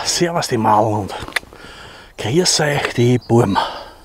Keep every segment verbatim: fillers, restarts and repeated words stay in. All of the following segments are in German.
servus die Mal und grüß euch die Burm.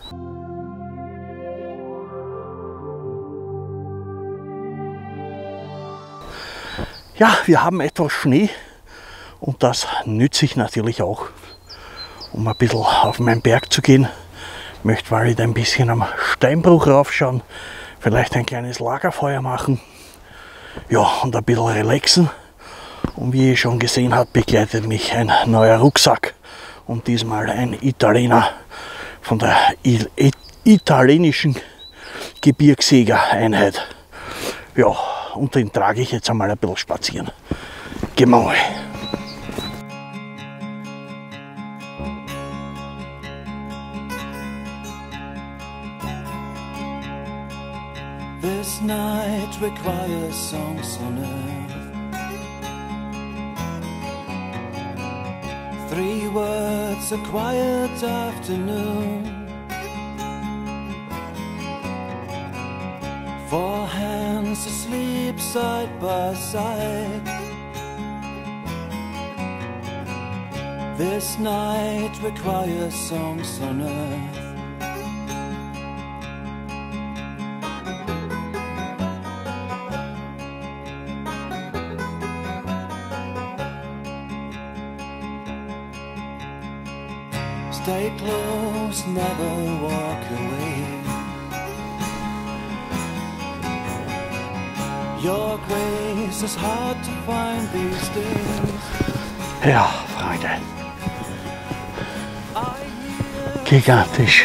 Ja, wir haben etwas Schnee und das nütze ich natürlich auch, um ein bisschen auf meinen Berg zu gehen. Ich möchte mal wieder ein bisschen am Steinbruch raufschauen, vielleicht ein kleines Lagerfeuer machen, ja, und ein bisschen relaxen. Und wie ihr schon gesehen habt, begleitet mich ein neuer Rucksack und diesmal ein Italiener von der I I italienischen Gebirgsjäger-Einheit. Ja, und den trage ich jetzt einmal ein bisschen spazieren. Gehen wir mal. This night requires songs on earth. Three words, a quiet afternoon. Four hands asleep side by side. This night requires songs on earth. Stay close, never walk away. Your grace is hard to find these days. Ja, Freunde. Gigantisch.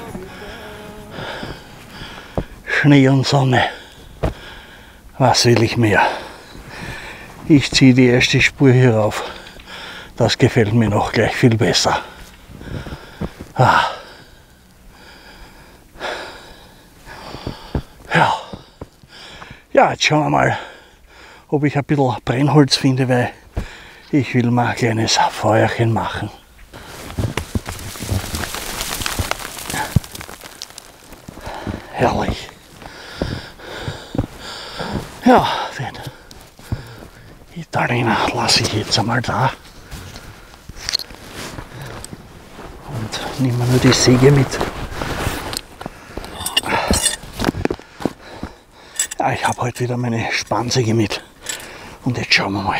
Schnee und Sonne. Was will ich mehr? Ich ziehe die erste Spur hier rauf. Das gefällt mir noch gleich viel besser. Ah. Ja. Ja, jetzt schauen wir mal, ob ich ein bisschen Brennholz finde, weil ich will mal ein kleines Feuerchen machen. Herrlich. Ja, den Italiener lasse ich jetzt einmal da. Nehmen wir nur die Säge mit. Ja, ich habe heute wieder meine Spannsäge mit. Und jetzt schauen wir mal.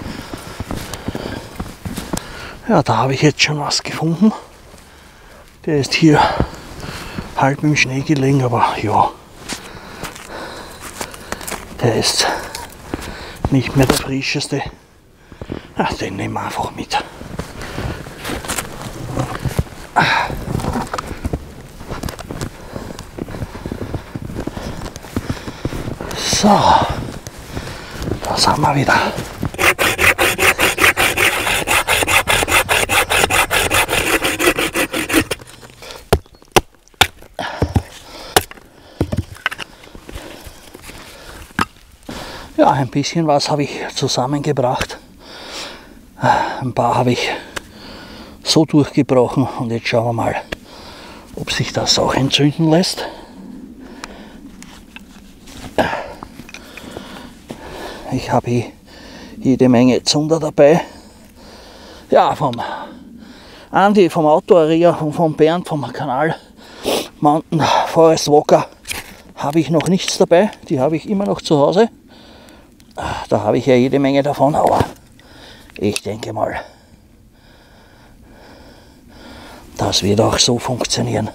Ja, da habe ich jetzt schon was gefunden. Der ist hier halb im Schnee gelegen, aber ja, der ist nicht mehr der frischeste. Ach, den nehmen wir einfach mit. So, das haben wir wieder. Ja, ein bisschen was habe ich zusammengebracht. Ein paar habe ich so durchgebrochen und jetzt schauen wir mal, ob sich das auch entzünden lässt. Ich habe jede Menge Zunder dabei. Ja, vom Andi, vom Outdoor-Area und vom Bernd, vom Kanal Mountain Forest Walker habe ich noch nichts dabei. Die habe ich immer noch zu Hause. Da habe ich ja jede Menge davon, aber ich denke mal, das wird auch so funktionieren.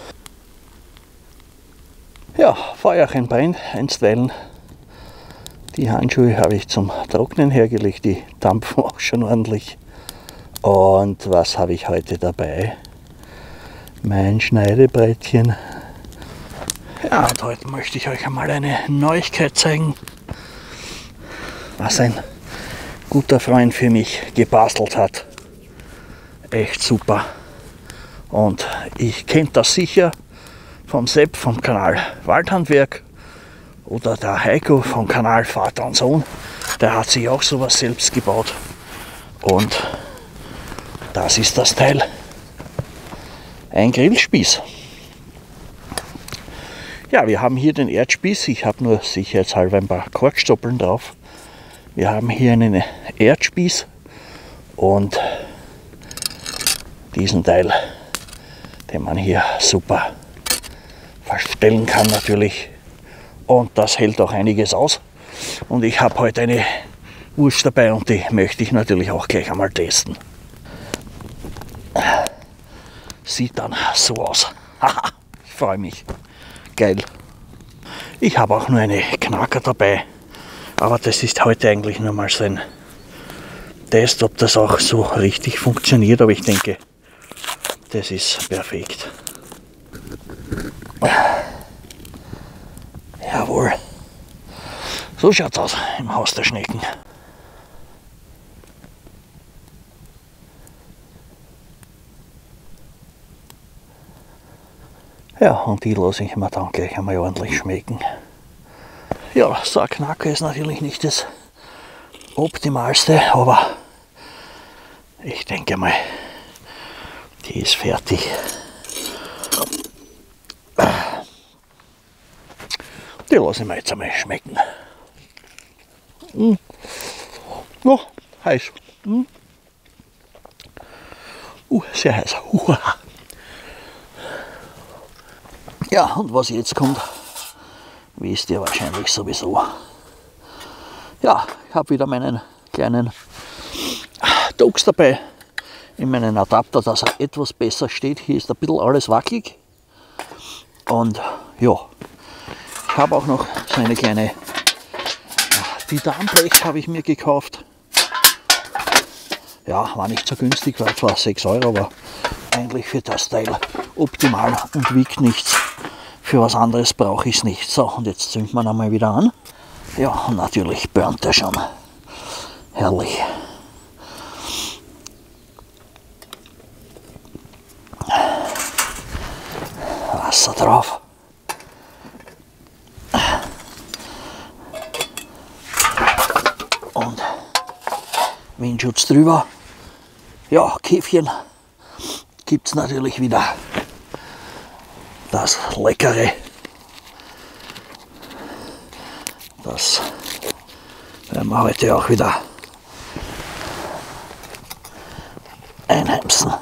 Ja, Feuerchen brennt, einstweilen. Die Handschuhe habe ich zum Trocknen hergelegt, die dampfen auch schon ordentlich. Und was habe ich heute dabei? Mein Schneidebrettchen. Ja, und heute möchte ich euch einmal eine Neuigkeit zeigen, was ein guter Freund für mich gebastelt hat. Echt super. Und ich kenne das sicher vom Sepp vom Kanal Waldhandwerk. Oder der Heiko vom Kanal Vater und Sohn, der hat sich auch sowas selbst gebaut. Und das ist das Teil. Ein Grillspieß. Ja, wir haben hier den Erdspieß. Ich habe nur sicherheitshalber ein paar Korkstoppeln drauf. Wir haben hier einen Erdspieß und diesen Teil, den man hier super verstellen kann natürlich. Und das hält auch einiges aus. Und ich habe heute eine Wurst dabei und die möchte ich natürlich auch gleich einmal testen. Sieht dann so aus. Haha, ich freue mich. Geil. Ich habe auch nur eine Knacker dabei. Aber das ist heute eigentlich nur mal so ein Test, ob das auch so richtig funktioniert. Aber ich denke, das ist perfekt. Jawohl. So schaut's aus im Haus der Schnecken. Ja, und die lasse ich mir dann gleich einmal ordentlich schmecken. Ja, so ein Knacker ist natürlich nicht das Optimalste, aber ich denke mal, die ist fertig. Die lasse ich mir jetzt einmal schmecken. Mm. Ja, heiß. Mm. Uh, sehr heiß. Uh. Ja, und was jetzt kommt, wisst ihr wahrscheinlich sowieso. Ja, ich habe wieder meinen kleinen Dogs dabei in meinen Adapter, dass er etwas besser steht. Hier ist ein bisschen alles wackelig. Und ja, ich habe auch noch so eine kleine Titanblech habe ich mir gekauft. Ja, war nicht so günstig, war zwar sechs Euro, aber eigentlich für das Teil optimal und wiegt nichts. Für was anderes brauche ich es nicht. So, und jetzt zünden wir einmal wieder an. Ja, und natürlich burnt er schon. Herrlich. Wasser drauf. Und Windschutz drüber. Ja, Käfchen gibt es natürlich wieder. Das Leckere. Das werden wir heute auch wieder einheimsen.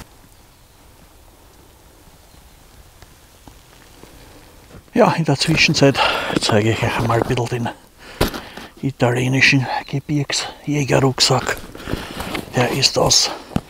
Ja, in der Zwischenzeit zeige ich euch einmal ein bisschen den italienischen Gebirgsjägerrucksack. Der ist aus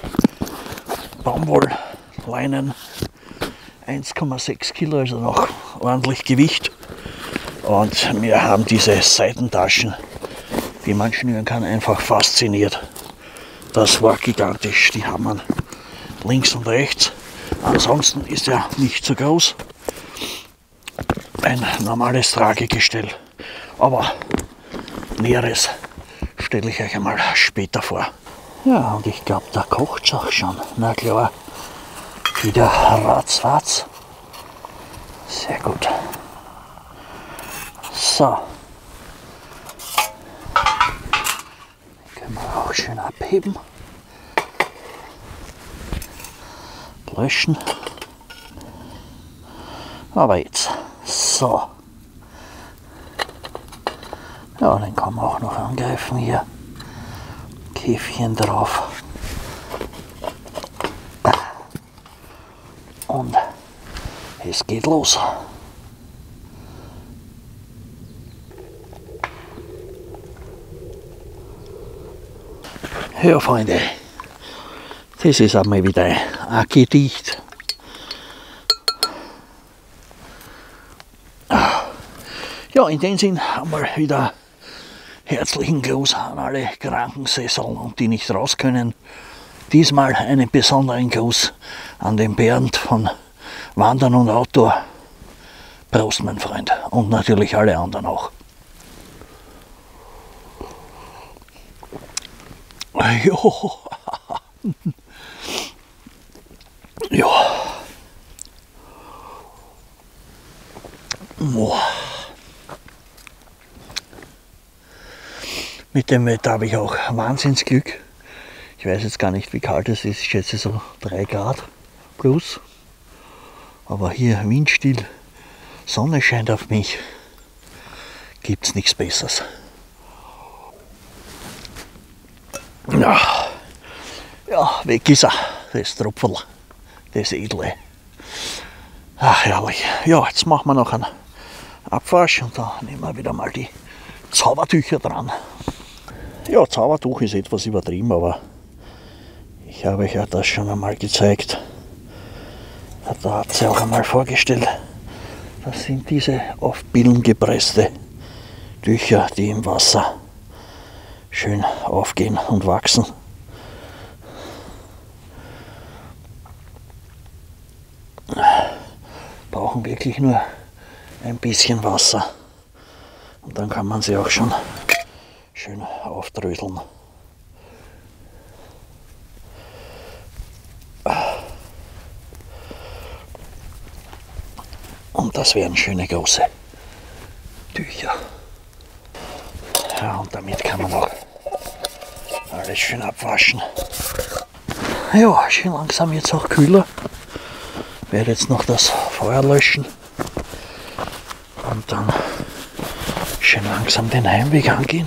Baumwollleinen, eins Komma sechs Kilo, also noch ordentlich Gewicht. Und wir haben diese Seitentaschen, die man schnüren kann, einfach fasziniert. Das war gigantisch, die haben wir links und rechts. Ansonsten ist er nicht so groß. Ein normales Tragegestell. Aber Näheres stelle ich euch einmal später vor. Ja, und ich glaube, da kocht es auch schon. Na klar, wieder ratzfatz. Sehr gut. So. Den können wir auch schön abheben. Löschen. Aber jetzt. So. Ja, den kann man auch noch angreifen hier. Käfchen drauf. Und es geht los. Ja, Freunde, das ist einmal wieder ein Gedicht. Ja, in dem Sinn einmal wieder herzlichen Gruß an alle Krankensessel und die nicht raus können. Diesmal einen besonderen Gruß an den Bernd von Wandern und Outdoor. Prost, mein Freund. Und natürlich alle anderen auch. Jo. Ja. Boah. Mit dem Wetter habe ich auch Wahnsinnsglück. Ich weiß jetzt gar nicht, wie kalt es ist. Ich schätze so drei Grad plus. Aber hier windstill, Sonne scheint auf mich. Gibt es nichts Besseres. Ja, ja, weg ist er. das Tropferl, das Edle. Ach, herrlich. Ja, jetzt machen wir noch einen Abwasch und dann nehmen wir wieder mal die Zaubertücher dran. Ja, Zaubertuch ist etwas übertrieben, aber ich habe euch ja das schon einmal gezeigt. Da hat sie auch einmal vorgestellt. Das sind diese auf Pillen gepresste Tücher, die im Wasser schön aufgehen und wachsen. Brauchen wirklich nur ein bisschen Wasser und dann kann man sie auch schon schön aufdröseln. Und das wären schöne große Tücher. Ja, und damit kann man auch alles schön abwaschen. Ja, schön langsam jetzt auch kühler. Ich werde jetzt noch das Feuer löschen und dann schön langsam den Heimweg angehen.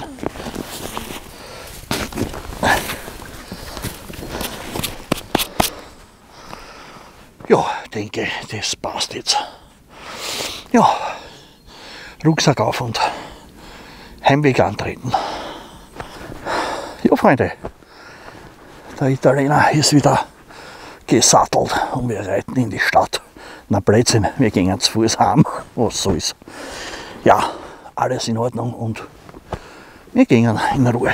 Ja, denke, das passt jetzt. Ja, Rucksack auf und Heimweg antreten. Ja, Freunde, der Italiener ist wieder gesattelt und wir reiten in die Stadt. Na Blödsinn, wir gehen zu Fuß heim, was so ist. Ja, alles in Ordnung und wir gehen in Ruhe.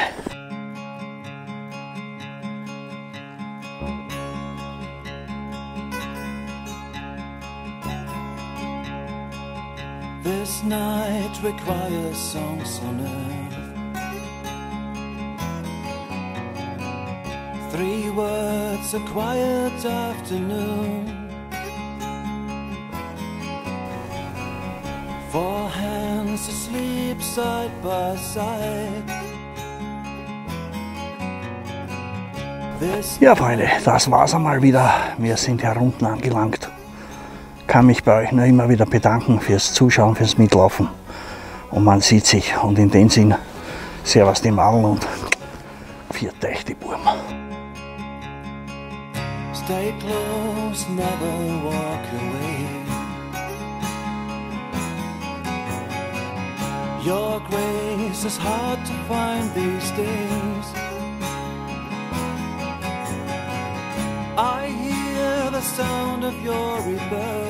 This night requires songs on earth. Three words, a quiet afternoon. Four hands asleep side by side. This Ja, Freunde, das war's einmal wieder. Wir sind hier unten angelangt. Kann mich bei euch nur immer wieder bedanken fürs Zuschauen, fürs Mitlaufen. Und man sieht sich. Und in dem Sinn, servus die Madel und viert euch die Burm. stay close, never walk away. Your grace is hard to find these days. I hear the sound of your rebellion.